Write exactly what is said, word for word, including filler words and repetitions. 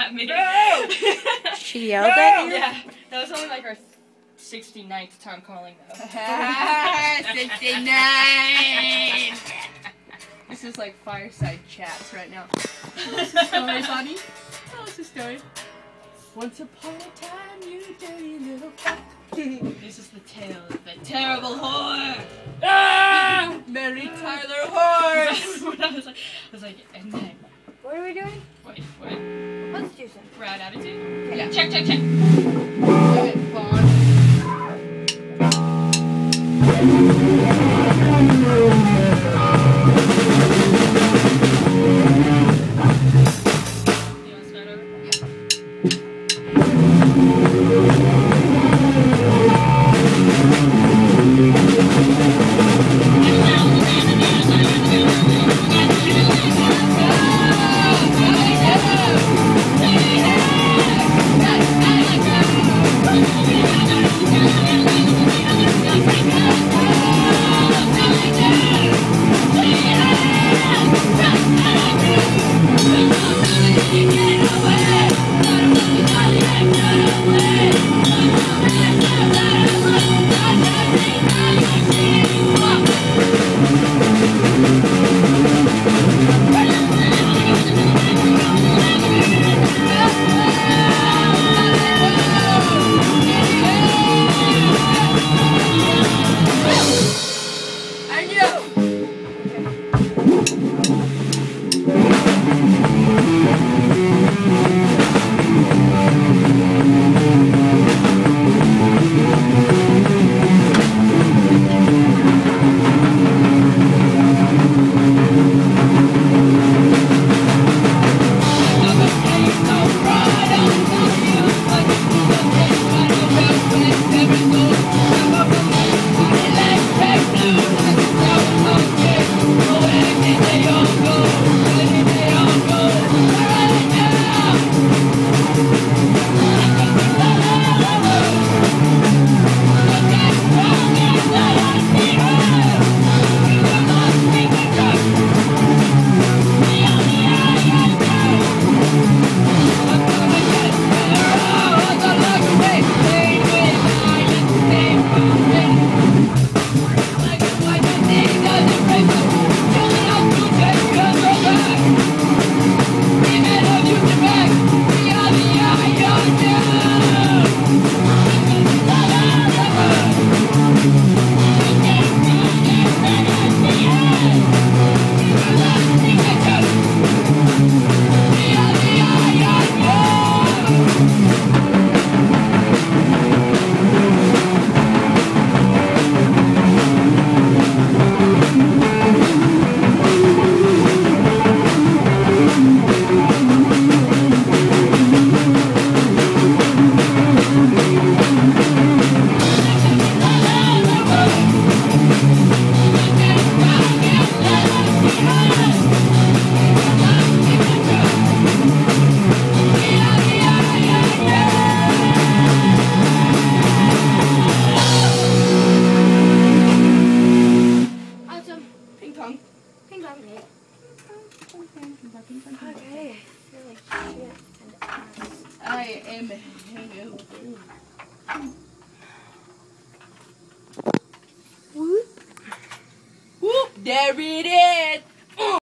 at me. No! She yelled at you? Yeah, that was only like our sixty-ninth time calling though. sixty-nine! This is like fireside chats right now. Tell us a story, buddy. Tell us a story. Once upon a time, you dirty little fuck. This is the tale of the terrible whore. Ah! Mary Tyler Horse! When I was like, I was like, and then, What are we doing? wait, what? Let's do something. Rad attitude? Yeah. Check, check, check. Okay, Vaughn. You want to start over? Okay. I feel like shit and ass. I am hangover. Whoop. Whoop! There it is!